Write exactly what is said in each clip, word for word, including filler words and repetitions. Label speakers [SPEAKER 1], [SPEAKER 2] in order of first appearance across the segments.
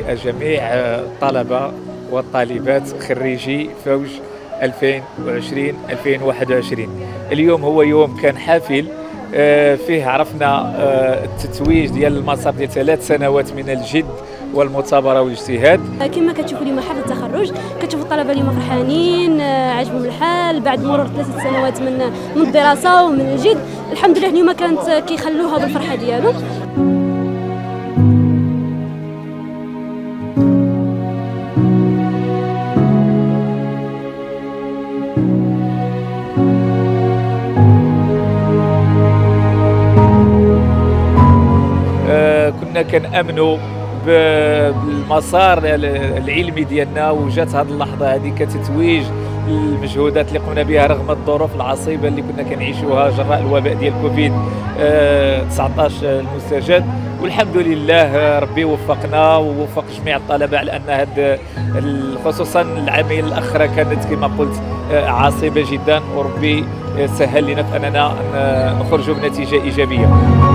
[SPEAKER 1] جميع الطلبة والطالبات خريجي فوج ألفين وعشرين ألفين وواحد وعشرين. اليوم هو يوم كان حافل، فيه عرفنا التتويج ديال المسار ديال ثلاث سنوات من الجد والمثابره والاجتهاد.
[SPEAKER 2] كما كتشوفوا اليوم حفل التخرج، كتشوفوا الطلبه اليوم فرحانين، عجبهم الحال بعد مرور ثلاث سنوات من من الدراسه ومن الجد. الحمد لله اليوم كانت كيخلوها بالفرحه ديالهم.
[SPEAKER 1] كنا كنأمنوا بالمسار العلمي ديالنا، وجات هذه اللحظه هذه كتتويج المجهودات اللي قمنا بها رغم الظروف العصيبه اللي كنا كنعيشوها جراء الوباء ديال كوفيد تسعطاش المستجد. والحمد لله ربي وفقنا ووفق جميع الطلبه على ان هاد خصوصا العامين الاخرى كانت كما قلت عصيبه جدا، وربي سهل لنا في اننا نخرجوا بنتيجه ايجابيه.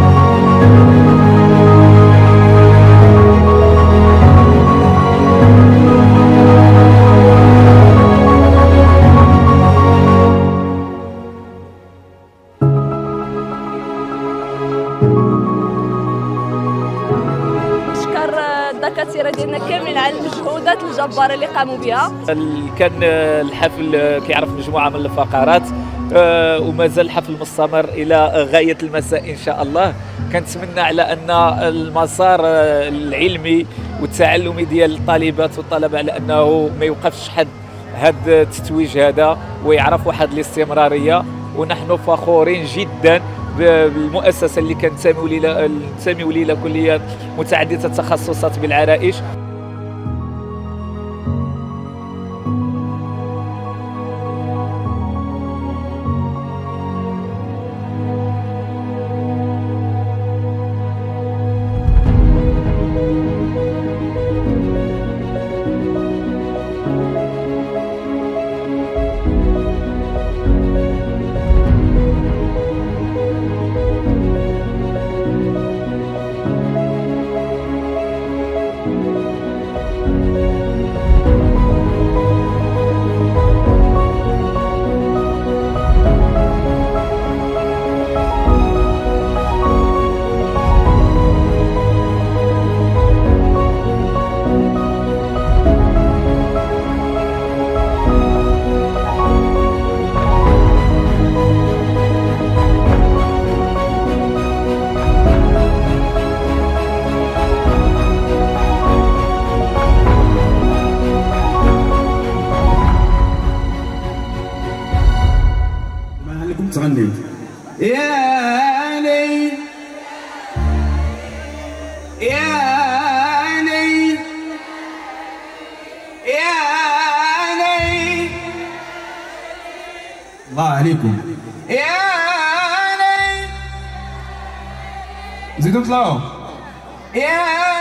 [SPEAKER 3] الدكاتره ديالنا كاملين على المجهودات الجباره اللي قاموا بها.
[SPEAKER 1] كان الحفل كيعرف مجموعه من الفقرات ومازال الحفل مستمر الى غايه المساء ان شاء الله. كنتمنى على ان المسار العلمي والتعلمي ديال الطالبات والطلبه على انه ما يوقفش حد هذا التتويج هذا ويعرف واحد الاستمراريه، ونحن فخورين جدا بالمؤسسه اللي كنتميو ليها ننتميو ليها كليه متعدده التخصصات بالعرائش.
[SPEAKER 4] تغني يا ليل يا ليل يا ليل، الله عليكم يا ليل، زيدوا طلعوا يا